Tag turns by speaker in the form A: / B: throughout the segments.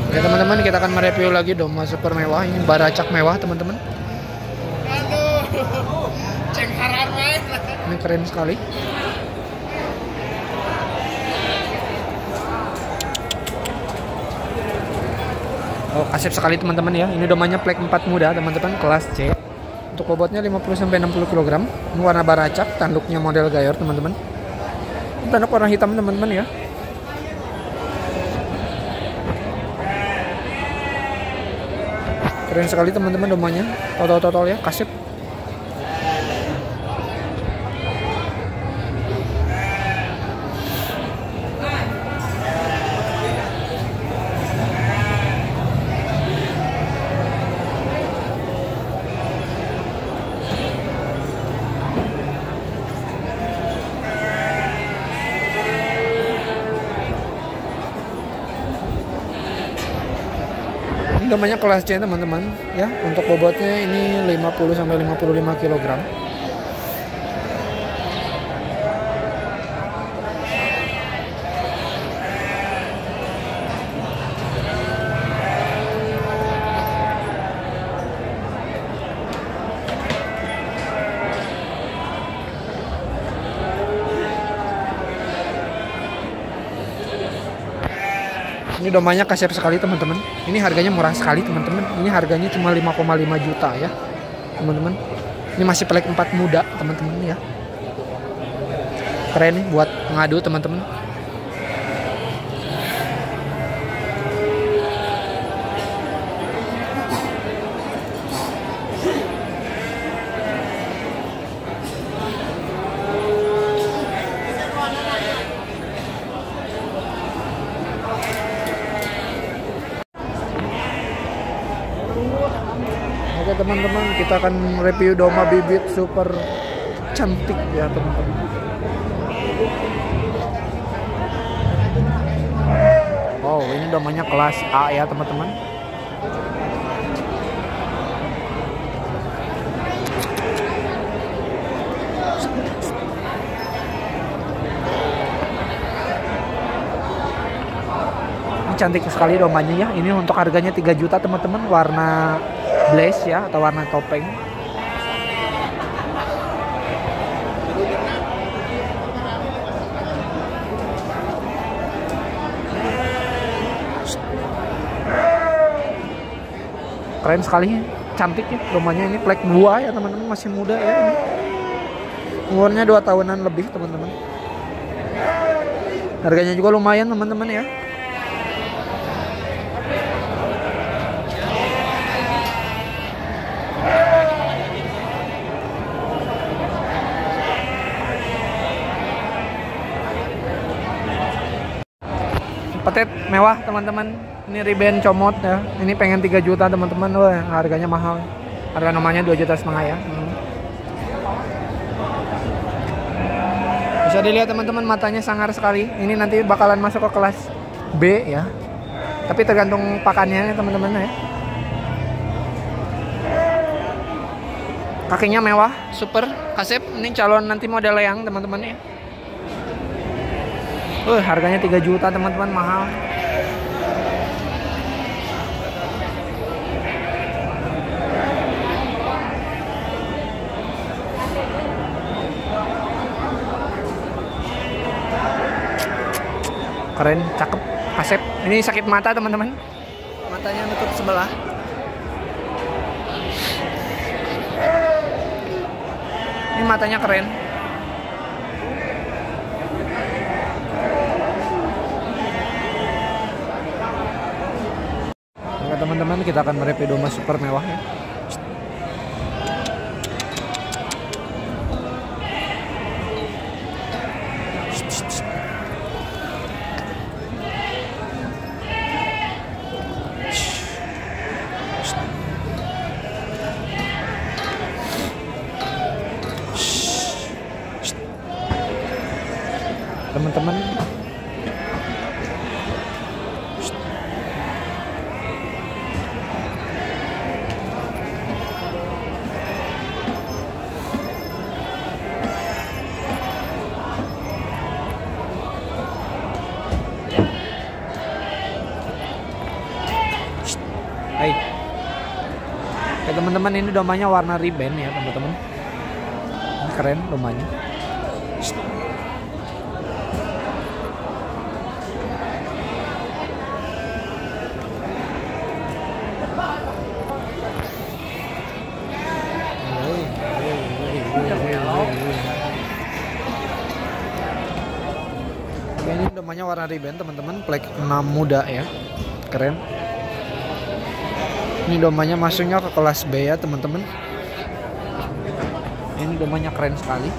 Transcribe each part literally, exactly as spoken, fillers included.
A: Oke teman-teman, kita akan mereview lagi domba super mewah. Ini baracak mewah teman-teman. Ini keren sekali. Oh, asep sekali teman-teman ya. Ini domanya plek empat muda teman-teman, kelas C. Untuk bobotnya lima puluh sampai enam puluh kilogram. Ini warna baracak, tanduknya model gayor teman-teman. Ini tanduk warna hitam teman-teman ya. Keren sekali teman-teman domanya. Total-total ya, kasep. Domanya kelas C teman-teman ya. Untuk bobotnya ini lima puluh sampai lima puluh lima kilogram. Ini domanya kasep sekali teman-teman. Ini harganya murah sekali teman-teman. Ini harganya cuma lima koma lima juta ya teman-teman. Ini masih plek empat muda teman-teman ya. Keren nih buat ngadu teman-teman. Oke teman-teman, kita akan review domba bibit super cantik ya teman-teman. Oh, ini domanya kelas A ya teman-teman. Ini cantik sekali dombanya ya. Ini untuk harganya tiga juta teman-teman, warna blaze ya atau warna topeng. Keren sekali, cantik ya domanya. Ini plek dua ya teman-teman, masih muda ya ini. Umurnya dua tahunan lebih teman-teman. Harganya juga lumayan teman-teman ya. Petet mewah teman-teman. Ini riben comot ya. Ini pengen tiga juta teman-teman. Wah, harganya mahal. Harga nomornya dua juta setengah ya. Hmm. Bisa dilihat teman-teman, matanya sangar sekali. Ini nanti bakalan masuk ke kelas B ya. Tapi tergantung pakannya teman-teman ya. Kakinya mewah, super kasep. Ini calon nanti model yang teman-teman ya. Uh, harganya tiga juta teman-teman, mahal. Keren, cakep, kasep. Ini sakit mata teman-teman. Matanya nutup sebelah. Ini matanya keren. Teman-teman, kita akan mereview domba super mewah ya. Teman-teman, Hai. Oke teman-teman, ini domanya warna ribbon ya teman-teman. Keren domanya. Oke, ini domanya warna ribbon teman-teman, plek enam muda ya. Keren. Ini domanya masuknya ke kelas B ya teman-teman. Ini domanya keren sekali.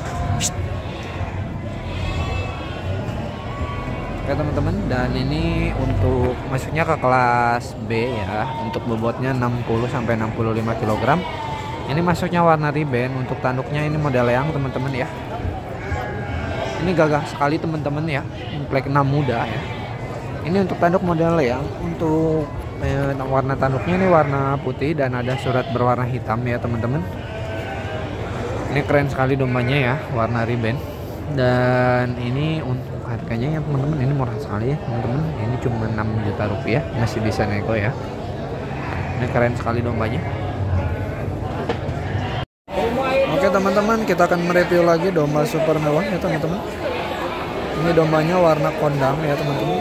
A: Oke teman-teman, dan ini untuk masuknya ke kelas B ya. Untuk bobotnya enam puluh sampai enam puluh lima kilogram. Ini masuknya warna ribbon. Untuk tanduknya ini model yang teman-teman ya. Ini gagah sekali teman-teman ya. Plek enam muda ya. Ini untuk tanduk model yang untuk eh, warna tanduknya ini warna putih dan ada surat berwarna hitam ya teman-teman. Ini keren sekali dombanya ya, warna ribbon. Dan ini untuk harganya ya teman-teman, ini murah sekali ya teman-teman. Ini cuma enam juta rupiah, masih bisa nego ya. Ini keren sekali dombanya. Oke teman-teman, kita akan mereview lagi domba super mewah ya teman-teman. Ini dombanya warna kondang ya teman-teman.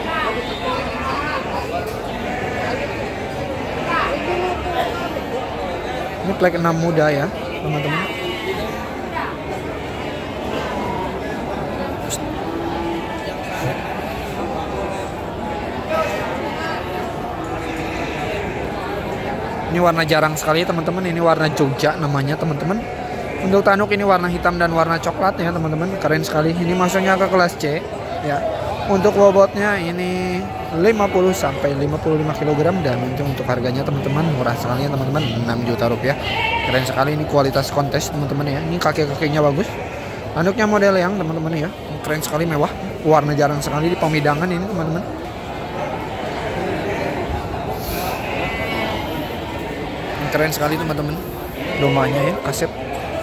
A: Ini plek enam muda ya teman-teman. Ini warna jarang sekali teman-teman. Ini warna Jogja namanya teman-teman. Untuk tanduk ini warna hitam dan warna coklat ya teman-teman. Keren sekali. Ini masuknya ke kelas C ya. Untuk bobotnya ini lima puluh sampai lima puluh lima kilogram. Dan untuk, untuk harganya teman-teman murah sekali ya teman-teman, enam juta rupiah. Keren sekali, ini kualitas kontes teman-teman ya. Ini kaki-kakinya bagus. Tanduknya model yang teman-teman ya. Keren sekali, mewah. Warna jarang sekali di pemidangan ini teman-teman. Keren sekali teman-teman dombanya ya, kasep.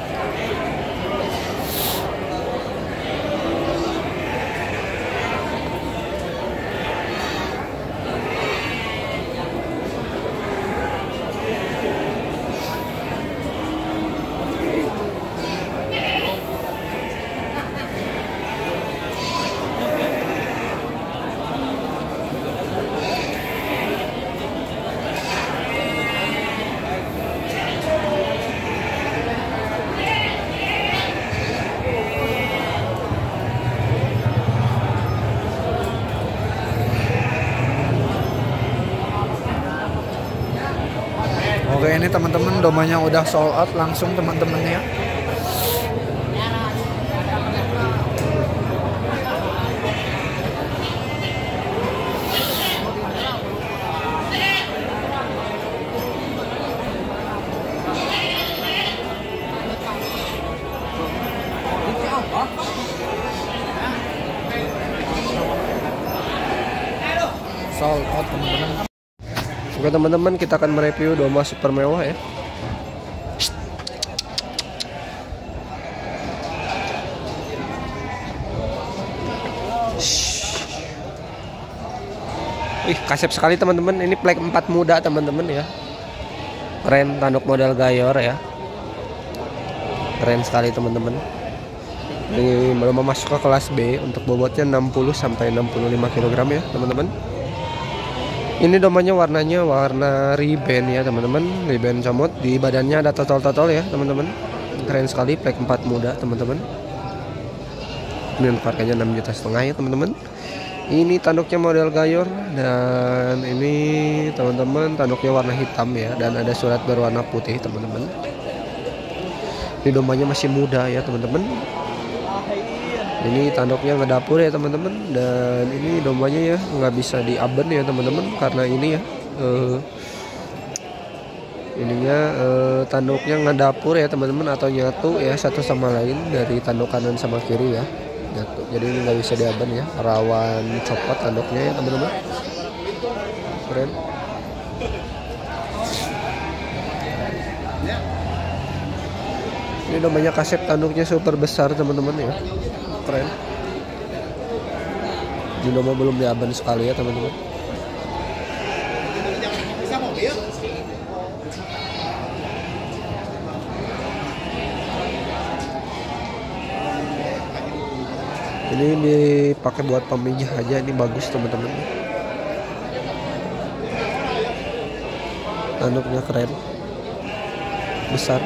A: Oke, ini teman-teman dombanya udah sold out langsung teman-teman ya. Sold out teman-teman. Oke teman-teman, kita akan mereview domba super mewah ya. Wih, kasep sekali teman-teman. Ini plek empat muda teman-teman ya. Keren, tanduk model gayor ya. Keren sekali teman-teman. Ini belum masuk ke kelas B. Untuk bobotnya enam puluh sampai enam puluh lima kilogram ya teman-teman. Ini dombanya warnanya warna ribbon ya teman-teman, ribbon comot. Di badannya ada totol-totol ya teman-teman. Keren sekali, plek empat muda teman-teman. Ini untuk harganya enam juta setengah ya teman-teman. Ini tanduknya model gayor. Dan ini teman-teman tanduknya warna hitam ya. Dan ada surat berwarna putih teman-teman. Ini dombanya masih muda ya teman-teman. Ini tanduknya ngedapur ya teman-teman. Dan ini dombanya ya nggak bisa diaben ya teman-teman, karena ini ya uh, ininya uh, tanduknya ngedapur ya teman-teman, atau nyatu ya satu sama lain dari tanduk kanan sama kiri ya, nyatu. Jadi ini nggak bisa diaben ya, rawan copot tanduknya ya teman-teman. Keren. Ini dombanya kasep, tanduknya super besar teman-teman ya. Keren. Ini domba belum diaben sekali ya teman-teman.
B: Ini dipakai buat pemijah aja, ini bagus teman-teman. Tanduknya keren, besar.